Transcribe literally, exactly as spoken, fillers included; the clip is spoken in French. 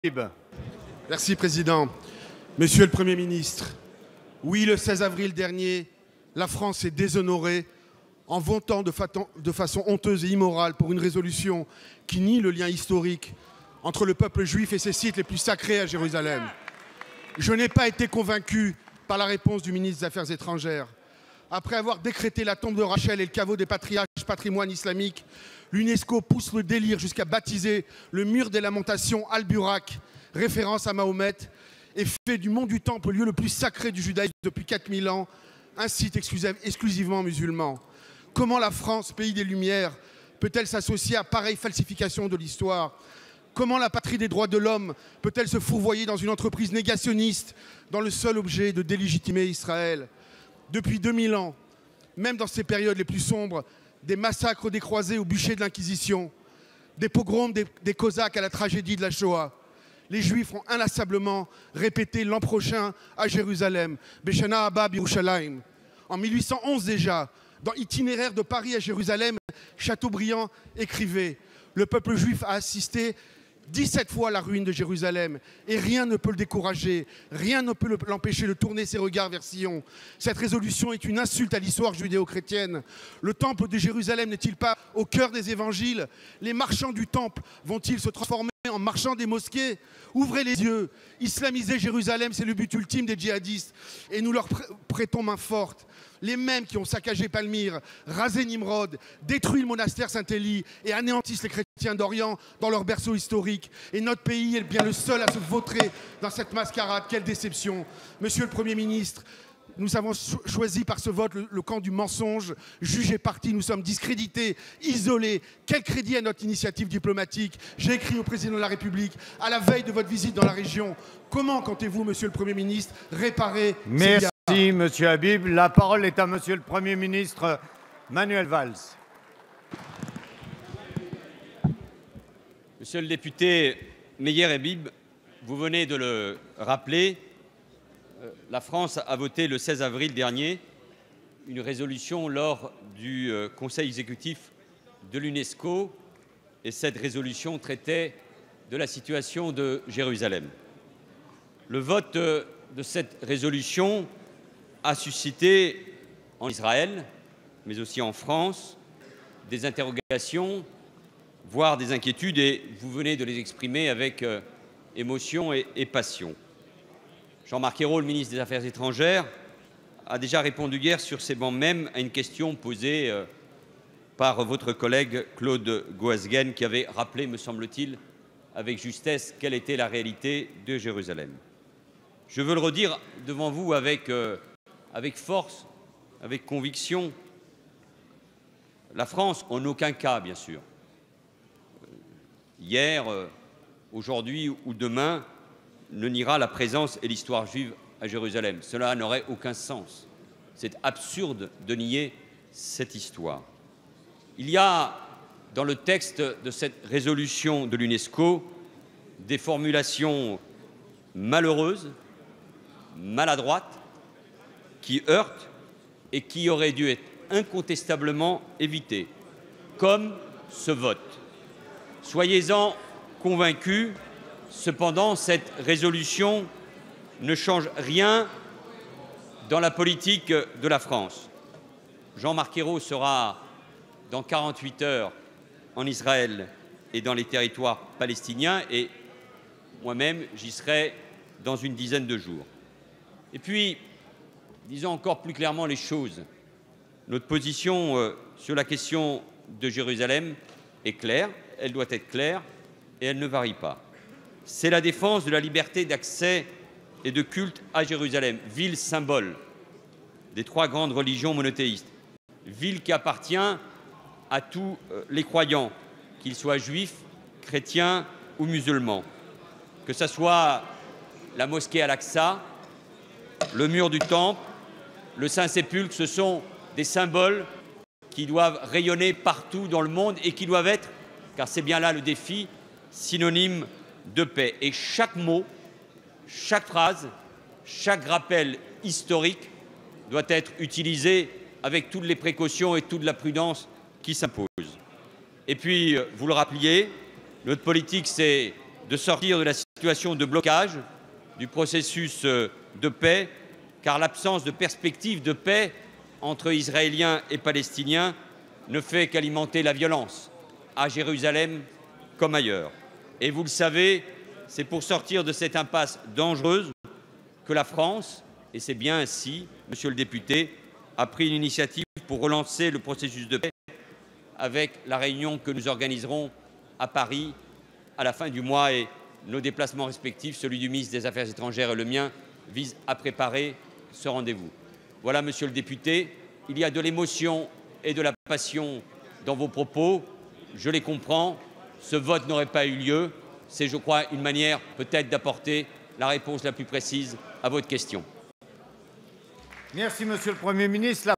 Merci, Président. Monsieur le Premier ministre, oui, le seize avril dernier, la France est déshonorée en votant de, fa de façon honteuse et immorale pour une résolution qui nie le lien historique entre le peuple juif et ses sites les plus sacrés à Jérusalem. Je n'ai pas été convaincu par la réponse du ministre des Affaires étrangères. Après avoir décrété la tombe de Rachel et le caveau des patriarches patrimoine islamique, l'UNESCO pousse le délire jusqu'à baptiser le mur des lamentations Al-Burak, référence à Mahomet, et fait du mont du Temple, lieu le plus sacré du judaïsme depuis quatre mille ans, un site exclusivement musulman. Comment la France, pays des Lumières, peut-elle s'associer à pareille falsification de l'histoire? Comment la patrie des droits de l'homme peut-elle se fourvoyer dans une entreprise négationniste dans le seul objet de délégitimer Israël? Depuis deux mille ans, même dans ces périodes les plus sombres, des massacres des croisés au bûcher de l'Inquisition, des pogroms des, des Cosaques à la tragédie de la Shoah. Les Juifs ont inlassablement répété l'an prochain à Jérusalem, Beshana Abba Birushalayim. En mille huit cent onze déjà, dans Itinéraire de Paris à Jérusalem, Chateaubriand écrivait « Le peuple juif a assisté dix-sept fois à la ruine de Jérusalem et rien ne peut le décourager, rien ne peut l'empêcher de tourner ses regards vers Sion. Cette résolution est une insulte à l'histoire judéo-chrétienne. Le temple de Jérusalem n'est-il pas au cœur des évangiles? Les marchands du temple vont-ils se transformer en marchands des mosquées? Ouvrez les yeux. Islamiser Jérusalem, c'est le but ultime des djihadistes et nous leur prêtons main forte. Les mêmes qui ont saccagé Palmyre, rasé Nimrod, détruit le monastère Saint-Élie et anéantissent les chrétiens d'Orient dans leur berceau historique. Et notre pays est bien le seul à se vautrer dans cette mascarade. Quelle déception. Monsieur le Premier ministre, nous avons cho choisi par ce vote le, le camp du mensonge. Jugés partis, nous sommes discrédités, isolés. Quel crédit à notre initiative diplomatique? J'ai écrit au Président de la République à la veille de votre visite dans la région. Comment comptez-vous, Monsieur le Premier ministre, réparer Merci. ces Merci, Monsieur Habib. La parole est à Monsieur le Premier ministre Manuel Valls. Monsieur le député Meyer Habib, vous venez de le rappeler, la France a voté le seize avril dernier une résolution lors du Conseil exécutif de l'UNESCO et cette résolution traitait de la situation de Jérusalem. Le vote de cette résolution a suscité en Israël, mais aussi en France, des interrogations, voire des inquiétudes, et vous venez de les exprimer avec euh, émotion et, et passion. Jean-Marc Ayrault, le ministre des Affaires étrangères, a déjà répondu hier sur ces bancs même à une question posée euh, par votre collègue Claude Goasguen, qui avait rappelé, me semble-t-il, avec justesse, quelle était la réalité de Jérusalem. Je veux le redire devant vous avec... Euh, avec force, avec conviction. La France, en aucun cas, bien sûr, hier, aujourd'hui ou demain, ne niera la présence et l'histoire juive à Jérusalem. Cela n'aurait aucun sens. C'est absurde de nier cette histoire. Il y a, dans le texte de cette résolution de l'UNESCO, des formulations malheureuses, maladroites, qui heurtent et qui auraient dû être incontestablement évitées, comme ce vote. Soyez-en convaincus, cependant, cette résolution ne change rien dans la politique de la France. Jean-Marc Ayrault sera dans quarante-huit heures en Israël et dans les territoires palestiniens, et moi-même, j'y serai dans une dizaine de jours. Et puis, disons encore plus clairement les choses. Notre position euh, sur la question de Jérusalem est claire, elle doit être claire et elle ne varie pas. C'est la défense de la liberté d'accès et de culte à Jérusalem, ville symbole des trois grandes religions monothéistes, ville qui appartient à tous euh, les croyants, qu'ils soient juifs, chrétiens ou musulmans, que ce soit la mosquée Al-Aqsa, le mur du Temple, le Saint-Sépulcre, ce sont des symboles qui doivent rayonner partout dans le monde et qui doivent être, car c'est bien là le défi, synonymes de paix. Et chaque mot, chaque phrase, chaque rappel historique doit être utilisé avec toutes les précautions et toute la prudence qui s'imposent. Et puis, vous le rappeliez, notre politique, c'est de sortir de la situation situation de blocage du processus de paix, car l'absence de perspective de paix entre Israéliens et Palestiniens ne fait qu'alimenter la violence, à Jérusalem comme ailleurs. Et vous le savez, c'est pour sortir de cette impasse dangereuse que la France, et c'est bien ainsi, monsieur le député, a pris une initiative pour relancer le processus de paix avec la réunion que nous organiserons à Paris à la fin du mois, et nos déplacements respectifs, celui du ministre des Affaires étrangères et le mien, visent à préparer ce rendez-vous. Voilà, monsieur le député, il y a de l'émotion et de la passion dans vos propos, je les comprends, ce vote n'aurait pas eu lieu, c'est, je crois, une manière peut-être d'apporter la réponse la plus précise à votre question. Merci, monsieur le Premier ministre.